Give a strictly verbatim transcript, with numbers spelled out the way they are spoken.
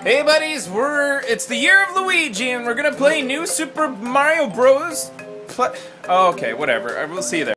Hey buddies, we're it's the year of Luigi, and we're gonna play new Super Mario Bros. Pl oh, okay, whatever. I will see you there.